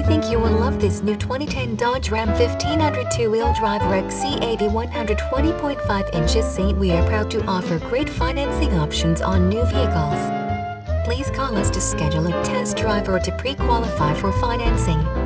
think you will love this new 2010 Dodge Ram 1500 two-wheel drive Reg Cab 120.5 inches. We are proud to offer great financing options on new vehicles. Please call us to schedule a test drive or to pre-qualify for financing.